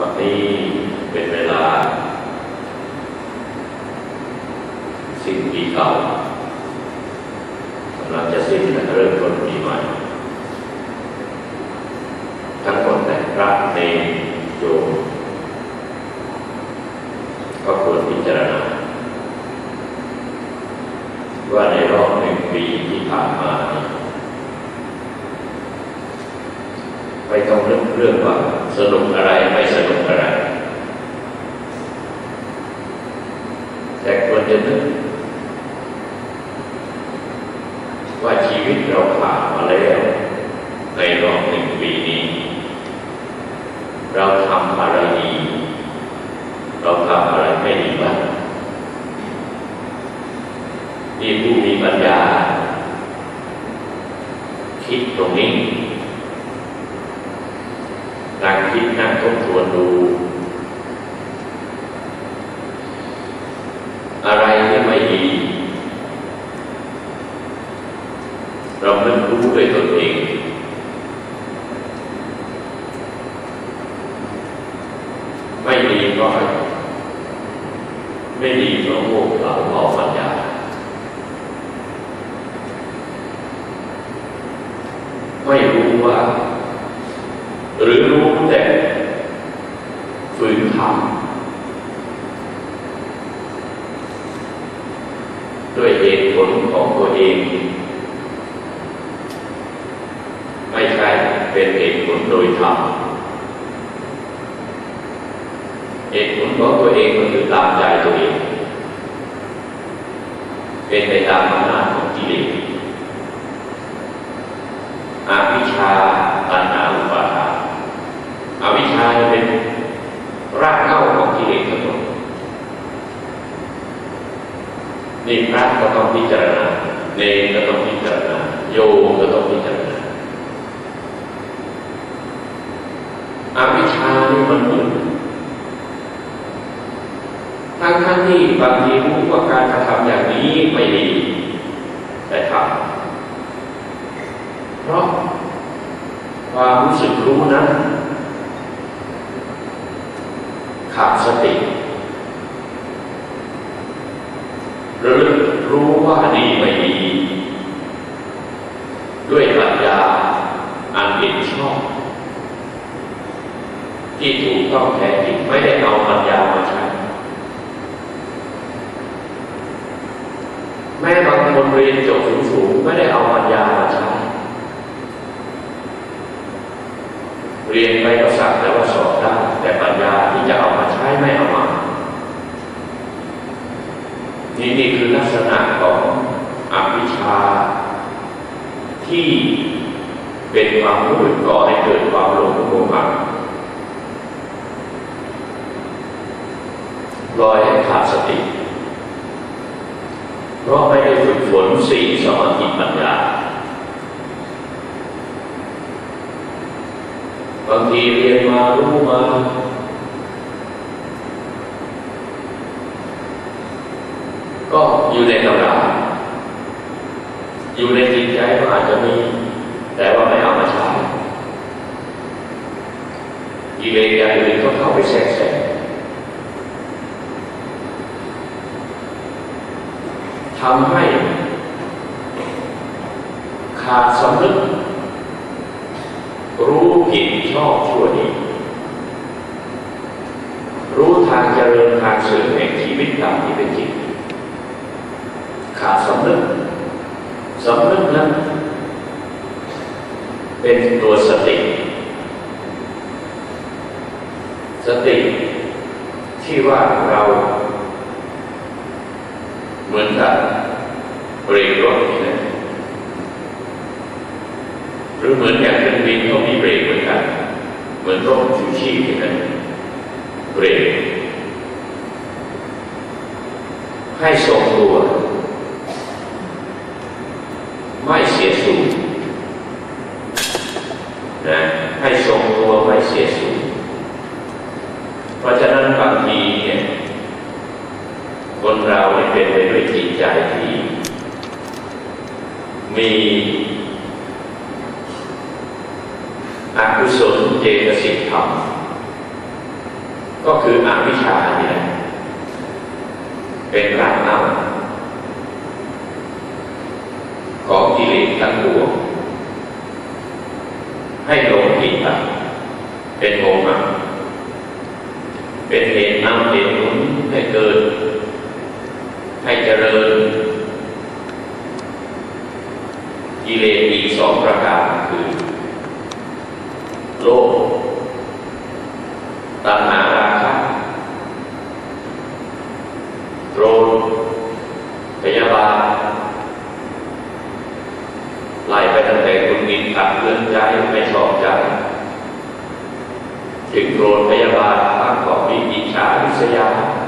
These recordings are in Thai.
วันนี้เป็นเวลาสิ้นปีเก่ากำลังจะสิ้นและเริ่มต้นปีใหม่ทั้งหมดแต่พระเนรโยมก็ควรพิจารณาว่าในรอบ1 ปีที่ผ่านมาไม่ต้องเรื่องว่าสนุกอะไรไม่สนุกอะไรแต่ควรจะนึกว่าชีวิตเราผ่านมาแล้วในรอบ1 ปีนี้เราทำอะไรดีเราทำอะไรไม่ดีบ้างที่ผู้มีปัญญาคิดตรงนี้นั่งคิดนั่งทบทวนดูอะไรที่ไม่ดีเราไม่รู้ด้วยตนเองไม่ดีก็ไม่ดีเพราะโง่เขลาเพราะปัญญาไม่รู้ว่าหรือรู้แต่ฝืนทำด้วยเหตุผลของตัวเองไม่ใช่เป็นเหตุผลโดยธรรมเหตุผลของตัวเองก็คือตามใจตัวเองเป็นไปตามอำนาจของกิเลสอวิชชาตัณหาอุปาทานอวิชชาเป็นรากเหง้าของกิเลสทั้งหมดนี่พระก็ต้องพิจารณาเนรก็ต้องพิจารณาโยมก็ต้องพิจารณาอวิชชานี่มันมืดทั้งที่บางทีรู้ว่าการกระทำอย่างนี้ไม่ดีแต่ทำเพราะความรู้สึกรู้นั้นขาดสติระลึกรู้ว่าดีไม่ดีด้วยปัญญาอันเห็นชอบที่ถูกต้องแท้จริงไม่ได้เอาปัญญามาใช้แม้บางคนเรียนจบสูงๆไม่ได้เอาปัญญามาใช้เรียนไปก็สักแต่ว่าสอบได้แต่ปัญญาที่จะเอามาใช้ไม่เอามานี่คือลักษณะของอวิชชาที่เป็นความมืดก่อให้เกิดความหลงโมหะปล่อยให้ขาดสติเพราะไม่ได้ฝึกฝนศีลสมาธิปัญญาบางทีเรียนมารู้มาก็อยู่ในตำราอยู่ในจิตใจก็อาจจะมีแต่ว่าไม่เอามาใช้กิเลสอย่างอื่นก็เข้าไปแทรกแซงทำให้ขาดสำนึกรู้ผิดชอบชั่วดีรู้ทางเจริญทางเสริมแห่งชีวิตตามที่เป็นจริงขาดสำนึกนั้นเป็นตัวสติที่ว่าเราเหมือนกับเบรกรถนี่นะหรือเหมือนอย่างเครื่องบินก็มีเบรกเหมือนกันเหมือนรถชูชีพนี่นะเบรกให้ทรงตัวไม่เสียสูญนะให้ทรงตัวไม่เสียสูญเพราะฉะนั้นบางทีเนี่ยคนเราเป็นไปด้วยจิตใจที่มีอกุศลเจตสิกธรรมก็คืออวิชชาเนี่ยเป็นรากเหง้าของกิเลสทั้งปวงให้หลงผิดไปเป็นโมหะเป็นเหตุนำเหตุหนุนให้เกิดให้เจริญกิเลสอีก2 ประการคือโลภตัณหาราคะโกรธพยาบาทไล่ไปตั้งแต่คุณกินขัดเรื่องใจไม่ชอบใจถึงโกรธพยาบาทบ้างก็มีอิจฉาริษยา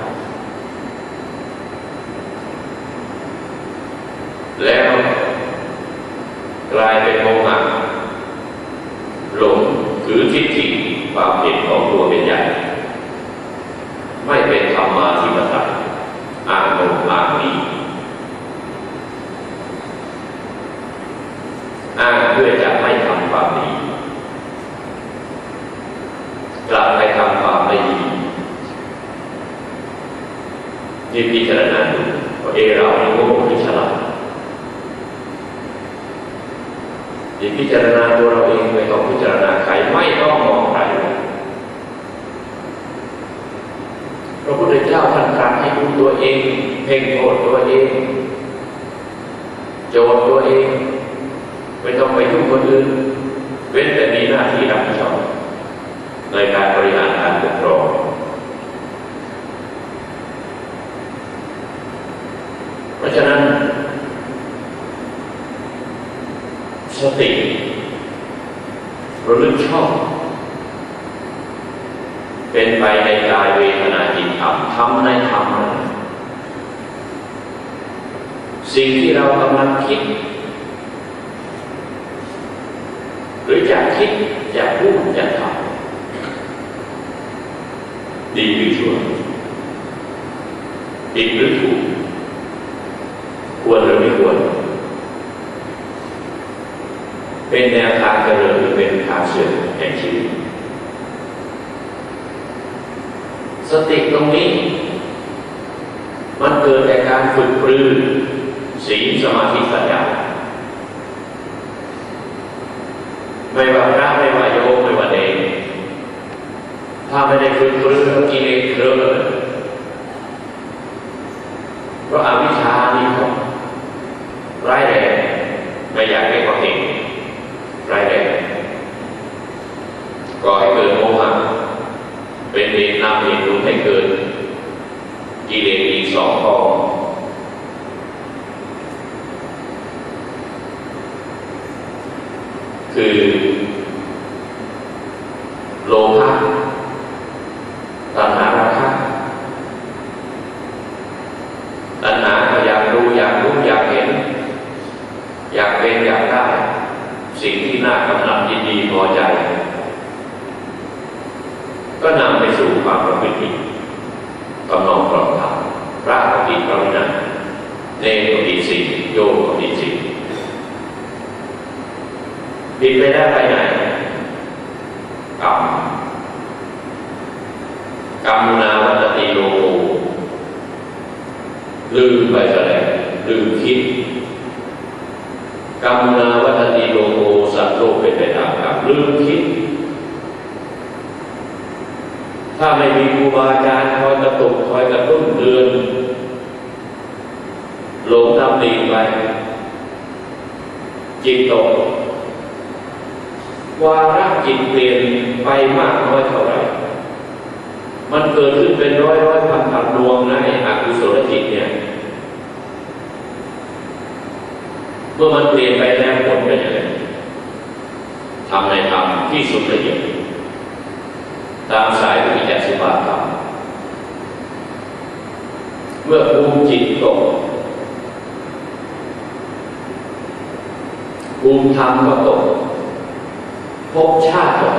แล้วกลายเป็นโมหะหลงถือทิฏฐิความเห็นของตัวเป็นใหญ่ไม่เป็นธรรมาธิปไตยอ้างโน้นอ้างนี้อ้างเพื่อจะไม่ทำความดีกลับไปทำความไม่ดีนี่พิจารณาดูว่าเรานี่โง่หรือฉลาดนี่พิจารณาตัวเราเองไม่ต้องพิจารณาใครไม่ต้องมองใครพระพุทธเจ้าท่านตรัสให้ดูตัวเองเพ่งโทษตัวเองโจทย์ตัวเองไม่ต้องไปยุ่งคนอื่นเว้นแต่มีหน้าที่รับผิดชอบในการบริหารการปกครองเพราะฉะนั้นสติระลึกชอบเป็นไปในกายเวทนาจิตธรรมทำในธรรมนั้นสิ่งที่เรากำลังคิดหรือจะคิดจะพูดจะทำดีหรือชั่วผิดหรือถูกควรหรือไม่ควรเป็นแนวทางเจริญหรือเป็นทางเสื่อมแห่งชีวิตสติตรงนี้มันเกิดจากการฝึกปรือศีลสมาธิปัญญาไม่ว่าพระไม่ว่าโยมไม่ว่าเด็กถ้าไม่ได้ฝึกปรือกิเลสเคลิ้มเพราะอวิชชานี่เขาร้ายแรงไม่อยากให้ความเห็นร้ายแรงก่อให้เกิดโมหะเป็นเหตุนำเหตุหนุนให้เกิดกิเลสอีก2 ข้อคือโลภะตัณหาราคะตัณหาก็อยากรู้อยากรู้อยากเห็นอยากเป็นอยากได้สิ่งที่น่ากำหนัดยินดีพอใจก็นำไปสู่ความประพฤติผิดกำนองกรอบธรรมพระก็ผิดพระวินัยเนรก็ผิดศีลโยมก็ผิดศีลผิดไปได้ไปไหนกรรมนาวัตติโลโกลืมไปซะแล้วลืมคิดกรรมนาวัตติโลโกสัตว์โลกเป็นไปตามกรรมลืมคิดถ้าไม่มีครูบาอาจารย์คอยกระตุกคอยกระตุ้นเตือนหลงทำดีไปจิตตกวาระจิตเปลี่ยนไปมากน้อยเท่าไหร่มันเกิดขึ้นเป็นร้อยพันดวงนะไอ้อกุศลจิตเนี่ยเมื่อมันเปลี่ยนไปแล้วผลเป็นยังไงทำในธรรมที่สุดละเอียดตามสายวิจัยสุภาพธรรมเมื่อภูมิจิตตกภูมิธรรมก็ตกภพชาติตก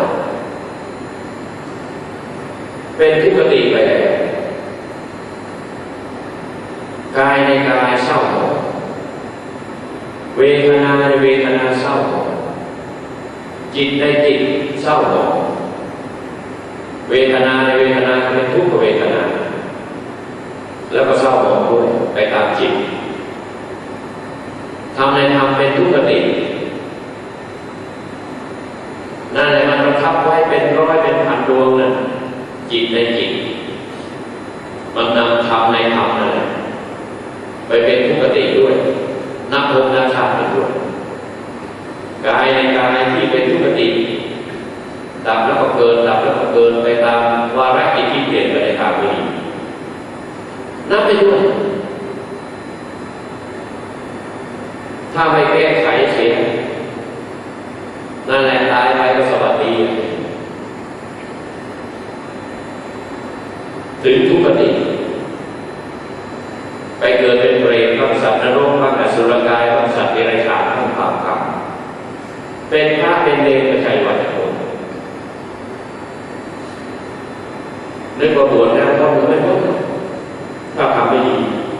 เป็นทุกขติไปแล้วกายในกายเศร้าหมองเวทนาในเวทนาเศร้าหมองจิตในจิตเศร้าหมองเวทนาในเวทนาเป็นทุกขเวทนาแล้วก็เศร้าหมองด้วยไปตามจิตทำในธรรมเป็นทุกขตินั่นแหละมันประทับไว้เป็นร้อยเป็นพันดวงนะจิตในจิตมันนำธรรมในธรรมนั่นแหละไปเป็นทุกขติด้วยนับภพนับชาติด้วยกายในกายที่เป็นทุกขติดับแล้วก็เกินดับแล้วก็เกินไปตามวาระจิตที่เปลี่ยนไปในทางนี้นับไปด้วยถ้าไม่แก้ไขเสียนั่นแหละตายไปก็สวัสดีถึงทุกขติไปเกิดเป็นเปรตบ้างสัตว์นรกบ้างอสุรกายบ้างสัตว์เดรัจฉานบ้างความกรรมเป็นพระเป็นเลนก็ใช่ว่าจะโกรธนึกว่าบวชแล้วต้องไม่พ้นถ้าทำไม่ดี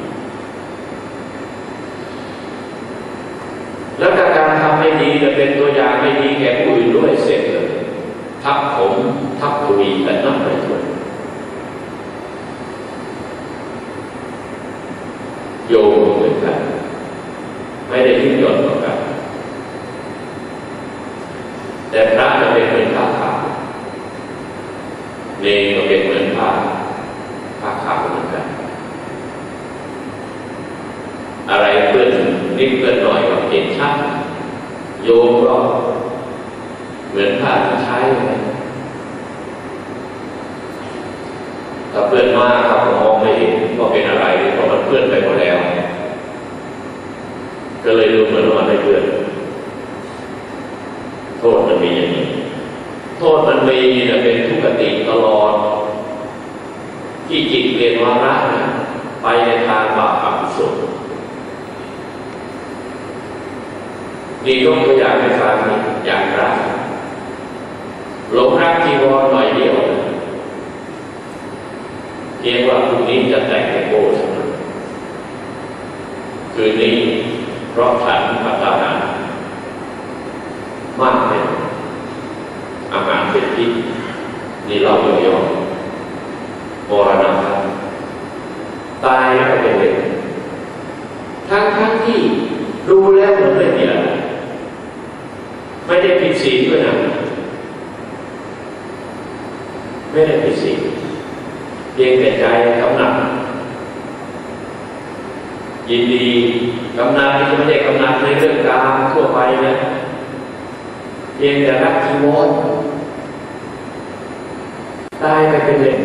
แล้วการทำไม่ดีจะเป็นตัวอย่างไม่ดีแก่ผู้อื่นด้วยเสร็จเลยทับผมทับทวีแต่นับไม่ถ้วนโยมเหมือนกันไม่ได้ยิ่งหย่อนกว่ากันแต่พระจะเป็นเหมือนผ้าขาวเนรก็เป็นเหมือนผ้าขาวเหมือนกันอะไรเพื่อนนิดเพื่อนหน่อยก็เห็นชัดโยมก็เหมือนผ้าที่ใช้ถ้าเพื่อนมากครับมองไม่เห็นก็เป็นอะไรเพราะมันเพื่อนไปหมดแล้วก็เลยดูเหมือนว่าไม่เพื่อนโทษมันมีอย่างนี้โทษมันมีเนี่ยเป็นทุกขติตลอดที่จิตเรียนวาระไปในทางบาปอกุศลนี่ยกตัวอย่างให้ฟังอย่างรักหลงรักจีวรหน่อยเดียวเพียงว่าพรุ่งนี้จะแต่งให้โก้เท่านั้นคืนนี้เพราะฉันพัฒนามากเลยอาหารเป็นพิษนี่เราย่อมรณะตายแล้วก็เป็นเด็กทั้งที่รู้แล้วเหมือนไม่มีอะไรไม่ได้ผิดศีลด้วยนะไม่ได้ผิดศีลเพียงแต่ใจกำหนัดยินดีกำหนัดที่ไม่ได้กำหนัดในเรื่องกามทั่วไปนะเพียงแต่รักจีวรตายไปเป็นเด็ก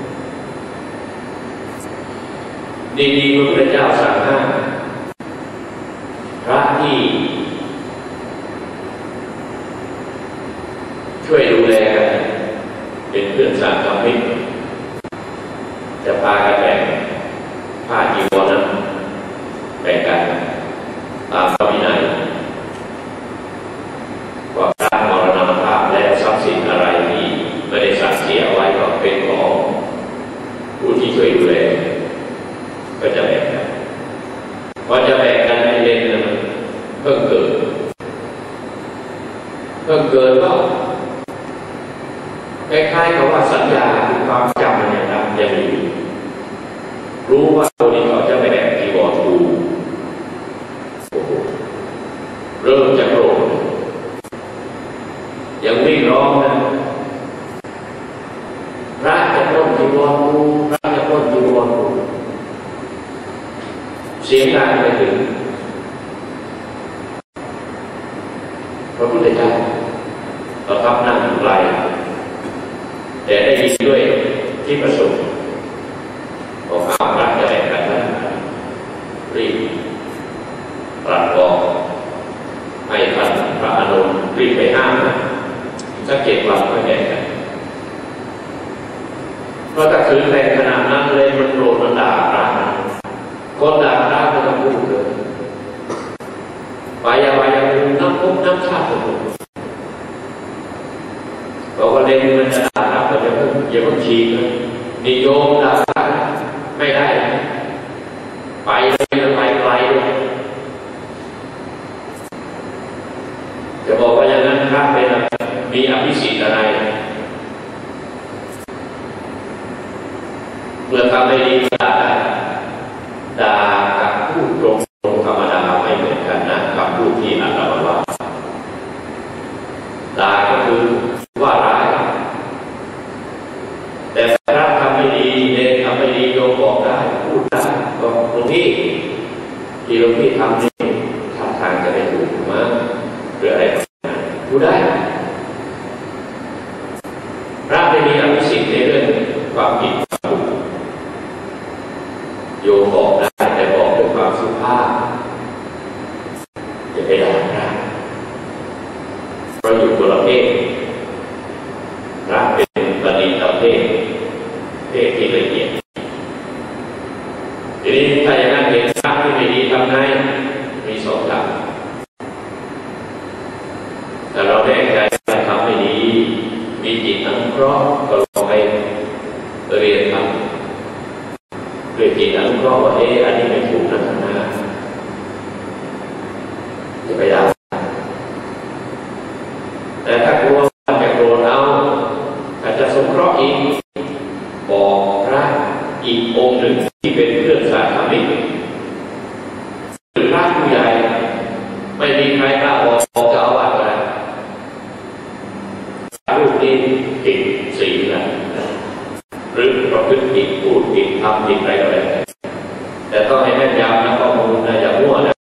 ดีๆพระพุทธเจ้าสั่งห้ามพระที่ช่วยดูแลกันเป็นเพื่อนสาธมิกจะพากันแบ่งผ้าจีวรนั้นแบ่งกันตามพระวินัยว่าพระมรณภาพและทรัพย์สินอะไรที่ไม่ได้สั่งเสียไว้ก็เป็นของผู้ที่ช่วยดูแลก็จะแบ่งกันพอจะแบ่งกันให้เล่นนะมันเพิ่งเกิดก็คล้ายๆกับว่าสัญญาคือความจำมันยังมีรู้ว่าตัวนี้เขาจะไปแบ่งจีวรกูเริ่มจะโกรธยังวิ่งร้องนะพระจะปล้นจีวรกูพระจะปล้นจีวรกูเสียงดังไปถึงพระพุทธเจ้าประทับนั่งอยู่ไกลแต่ได้ยินด้วยที่ประสบบอกพระจะแบ่งกันนะรีบตรัสบอกให้ท่านพระอานนท์รีบไปห้ามสัก7 วันไม่แบ่งกันเพราะถ้าคืนแรงขนาดนั้นเลยมันโกรธมันด่าพระคนด่าพระก็ต้องพูดเลยไปยังน้ำพุน้ำชาติหมดบอกว่าเล่นมันจะด่าพระก็อย่าเพิ่งฉีกเลยนิยมด่าพระไม่ได้ไปไกลเลยจะบอกว่าอย่างนั้นพระเป็นมีอภิสิทธิ์อะไรไม่ดีด่าด่ากับพูดตรงธรรมดาไม่เหมือนกันนะกับพูดที่อาตมาว่าด่าก็คือว่าร้ายแต่พระทำไม่ดีเนรทำไม่ดีโยมบอกได้พูดได้ก็หลวงพี่ที่หลวงพี่ทำนี่ท่าทางจะไม่ถูกมั้งหรืออะไรพูดได้พระไม่มีอภิสิทธิ์ในเรื่องความผิดความถูกโยมบอกได้แต่บอกด้วยความสุภาพอย่าไปด่าพระเพราะอยู่คนละเพศพระเป็นปณิธานเพศที่ละเอียดทีนี้ถ้าอย่างนั้นเห็นพระที่ไม่ดีทำไงมีสองทางแต่เราแน่ใจว่าทำไม่ดีมีจิตอนุเคราะห์ก็ลองไปเรียนทำด้วยจิตอนุเคราะห์ว่าอันนี้ไม่ถูกนะท่านนะจะไปด่าแต่ถ้ากลัวจะโกรธเอาอาจจะสงเคราะห์อีกบอกพระอีกองค์หนึ่งที่เป็นเพื่อนสาธมิกหรือพระผู้ใหญ่ไม่มีใครกล้าบอกจะเอาว่าอะไรรูปนี้ผิดศีลนะหรือประพฤติผิดพูดผิดทำผิดอะไรก็ได้แต่ต้องให้แม่นยำนะข้อมูลนะอย่ามั่วนะ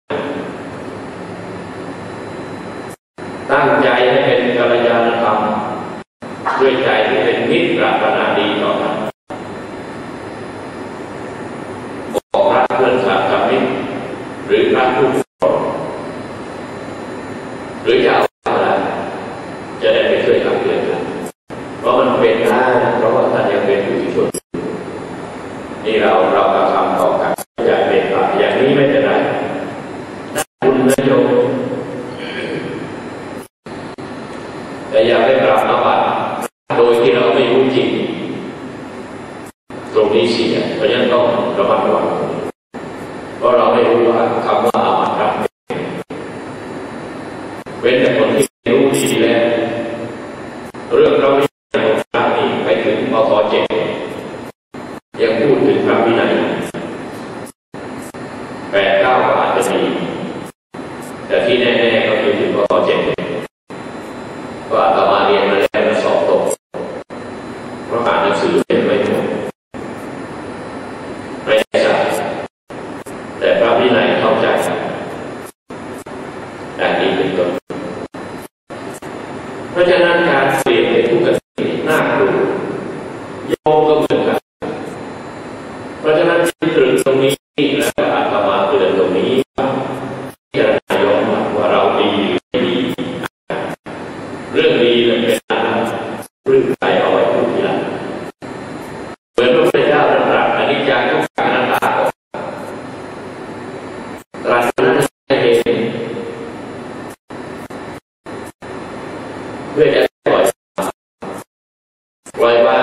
ตั้งใจให้เป็นกัลยาณธรรมด้วยใจที่เป็นมิตรปรารถนาดีต่อกันบอกพระเพื่อนสาธมิกหรือพระผู้ปกหรือจะเอาอะไรจะได้ไปช่วยขับเคลื่อนกันเพราะมันเป็นได้เพราะว่าท่านยังเป็นผู้ที่ช่วยนี่เรากระทำต่อกันอย่าเป็นอย่างนี้ไม่เป็นไรคุณนโยมแต่อย่าไปปรับอาบัติโดยที่เราไม่รู้จริงตรงนี้เสียเพราะฉะนั้นต้องระมัดระวังเพราะเราไม่รู้ว่าคำว่าอาบัติครับเว้นแต่คนที่รู้ดีแล้วเรื่องเราในครั้งนี้ไปถึงปท.7ยังพูดถึงพระวินัย8-9ก็อาจจะมีแต่ที่แน่ๆก็คือถึงปท.7ก็อาตมาเรียนมาแล้วมาสอบตกเพราะอ่านหนังสือเป็นไม่หมดไม่ใช่แต่พระวินัยเข้าใจแต่นี้เป็นต้นเพราะฉะนั้นการเปลี่ยนเป็นทุกข์น่ากลัวโยมก็เหมือนกันเพราะฉะนั้นที่ตรึงตรงนี้และอาตมาเตือนตรงนี้พิจารณายอมว่าเราดีหรือไม่ดีเรื่องดีเป็นเรื่องใจเอาไว้พูดทีหลังเหมือนพระพุทธเจ้าตรัสอนิจจังทุกขังอนัตตาตรัสนั้นเองเพื่อจะปล่อยวาง